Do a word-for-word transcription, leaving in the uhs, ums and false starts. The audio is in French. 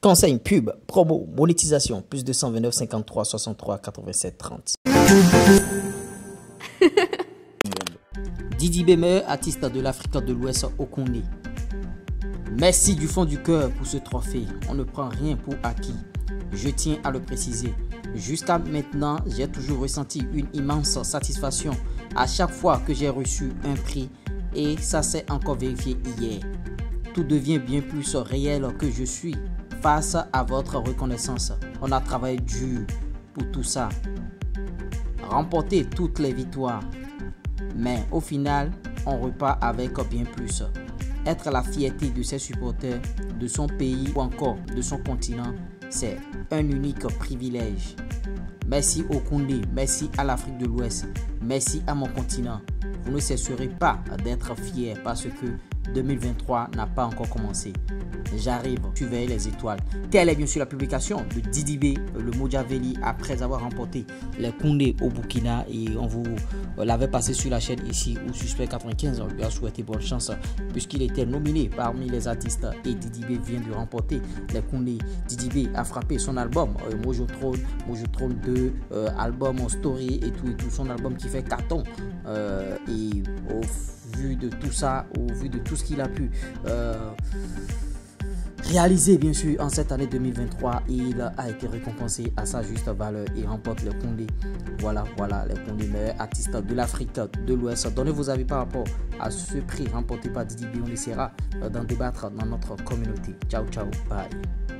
Conseil, pub, promo, monétisation, plus deux cent vingt-neuf cinquante-trois soixante-trois quatre-vingt-sept trente. Didi B, meilleur artiste de l'Afrique de l'Ouest au Congo. Merci du fond du cœur pour ce trophée. On ne prend rien pour acquis. Je tiens à le préciser. Jusqu'à maintenant, j'ai toujours ressenti une immense satisfaction à chaque fois que j'ai reçu un prix et ça s'est encore vérifié hier. Tout devient bien plus réel que je suis face à votre reconnaissance. On a travaillé dur pour tout ça. Remporter toutes les victoires. Mais au final, on repart avec bien plus. Être la fierté de ses supporters, de son pays ou encore de son continent, c'est un unique privilège. Merci au Condé, merci à l'Afrique de l'Ouest, merci à mon continent. Vous ne cesserez pas d'être fiers parce que deux mille vingt-trois n'a pas encore commencé. J'arrive, surveillez les étoiles. Telle est bien sûr la publication de Didi B, le Mojaveli, après avoir remporté les Koundé au Burkina. Et on vous l'avait passé sur la chaîne ici où Suspect quatre-vingt-quinze. On lui a souhaité bonne chance puisqu'il était nominé parmi les artistes. Et Didi B vient de remporter les Koundé. Didi B a frappé son album euh, Mojo Throne, Mojo Throne deux, euh, album en story et tout, et tout. Son album qui fait carton. Euh, et au vu de tout ça, au vu de tout ce qu'il a pu euh, réaliser bien sûr en cette année deux mille vingt-trois, il a été récompensé à sa juste valeur et remporte le Condé. Voilà, voilà, les Condé meilleurs artistes de l'Afrique de l'Ouest. Donnez vos avis par rapport à ce prix remporté par Didi B. On essaiera d'en débattre dans notre communauté. Ciao, ciao, bye.